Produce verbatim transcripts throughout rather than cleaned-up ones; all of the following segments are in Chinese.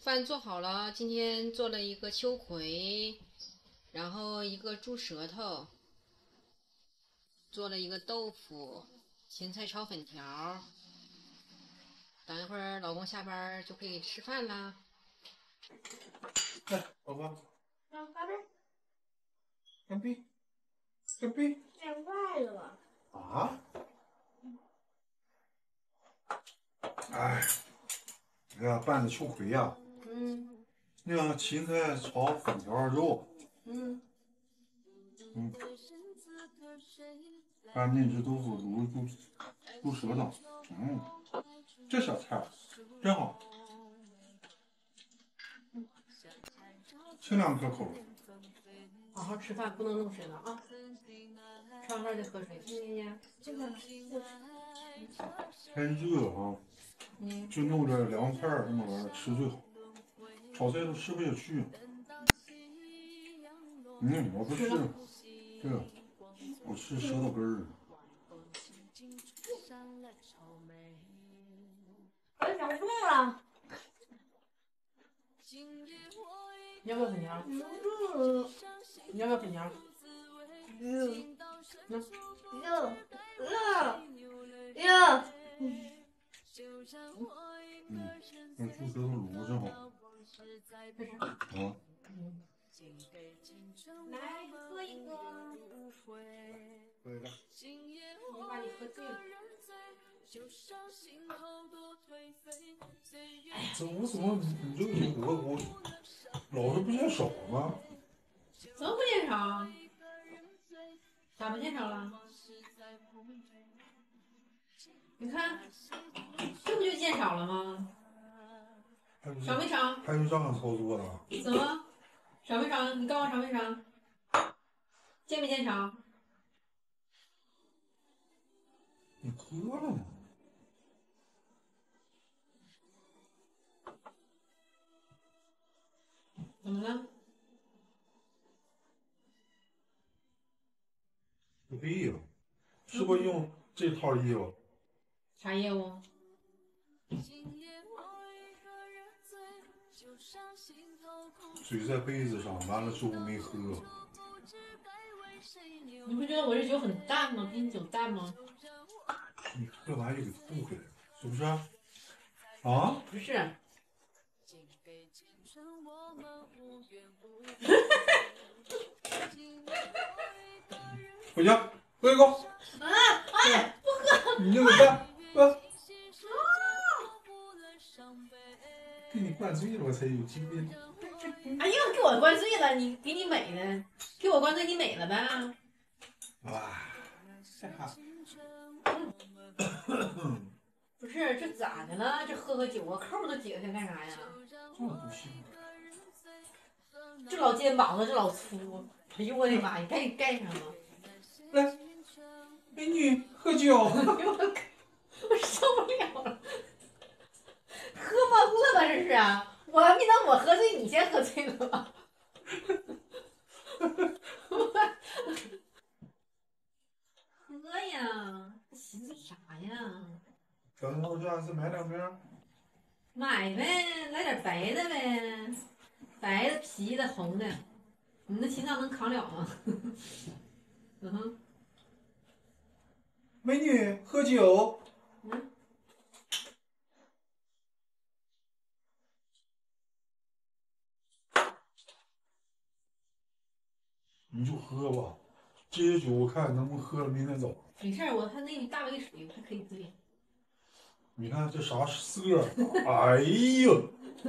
饭做好了，今天做了一个秋葵，然后一个猪舌头，做了一个豆腐，芹菜炒粉条。等一会儿老公下班就可以吃饭啦。 来，老婆， 老爸爸， 干杯，干杯！ 变坏了吧？ 啊？哎，哎呀，拌的秋葵呀、 嗯那个芹菜炒粉条肉， 嗯， 嗯，拌面汁豆腐卤猪猪舌头，嗯，这小菜真好，清凉可口。 好好吃饭，不能弄水了啊！吃完饭就喝水，听没听见？ 这个天热啊， 嗯， 就弄点凉菜儿什么玩意儿吃最好，炒菜都吃不下去。嗯，我不吃，这个我吃舌头根儿。 我长重了。 你要不要粉条？ 嗯你要不要粉条？ 嗯那哟哟哟， 嗯，那猪舌头卤的真好。 开始。 啊， 嗯， 来喝一个。 可以了。 我把你喝醉了。 这我怎么你这个我我老是不见少吗？ 怎么不见少？咋不见少了？你看，这不就见少了吗？ 还有少没少？ 还有这样操作的？ 怎么？少没少？你告诉我少没少？见没见少？ 你喝了吗？ 怎么了？ 不对呀，是不是用这套衣服？ 啥业务？ 嘴在杯子上，完了酒没喝。 你不觉得我这酒很淡吗？比你酒淡吗？ 你喝完就给吐回来了，是不是？啊？ 不是。 回家喝一口。 啊！哎，不喝！ 你就给干，喝。给你灌醉了，我才有机会。 哎呀，给我灌醉了，你给你美的，给我灌醉你美了呗？ 哇，太好。 不是，这咋的了？这喝喝酒啊，扣都解开干啥呀？ 这不行。 这老肩膀子，这老粗，哎呦我的妈呀，赶紧盖上吧！ 来，美女喝酒。 我受不了了，喝懵了吧这是啊？我还没等我喝醉，你先喝醉了吧？喝呀，寻思啥呀？ 等会儿下次买两瓶。 买呗，来点白的呗，白的、啤的、红的，你那心脏能扛了吗？嗯哼， 美女喝酒。 嗯， 你就喝吧，这些酒我看能不能喝了明天早上。 没事儿，我还那一大杯水还可以醉。 你看这啥色儿？哎呦！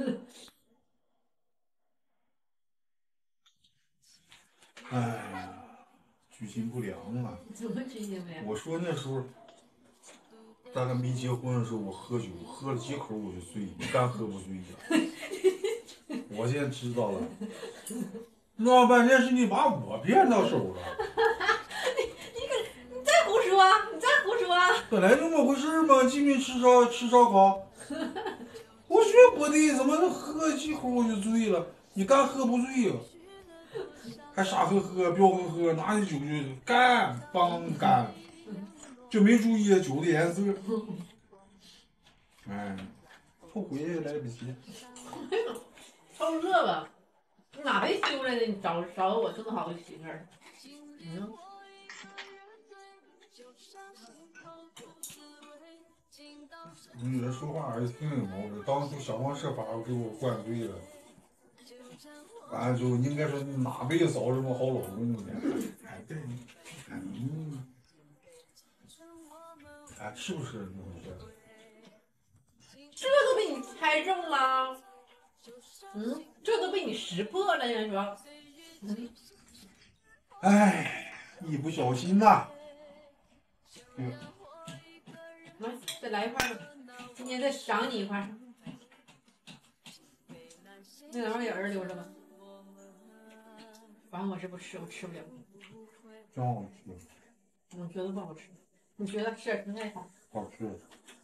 哎呀，居心不良啊！ 怎么居心不良？ 我说那时候，咱俩没结婚的时候，我喝酒喝了几口我就醉，你敢喝不醉呀？我现在知道了，闹半天是你把我骗到手了。 你再胡说，你再胡说！ 本来就那么回事嘛，进去吃烧吃烧烤，我觉得不对，怎么能喝几口我就醉了？你敢喝不醉呀？还傻呵呵、彪呵呵，拿起酒就干，梆干，就没注意酒的颜色。哎， 后悔也来不及。 凑热吧，你哪被修来的？你找找我这么好的媳妇儿？嗯。 女人说话还是挺有毛病，当初想方设法给我灌醉了。完了之后，应该说哪辈子找这么好老公呢？哎，对，嗯，哎，是不是那么回事？ 这都被你猜中了，嗯，这都被你识破了呀，你说？嗯， 哎，一不小心呐、嗯， 来，再来一块吧，今天再赏你一块。那两块眼儿留着吧，反正我是不吃，我吃不了。 真好吃， 我觉得不好吃，你觉得吃点芹菜好？ 好吃。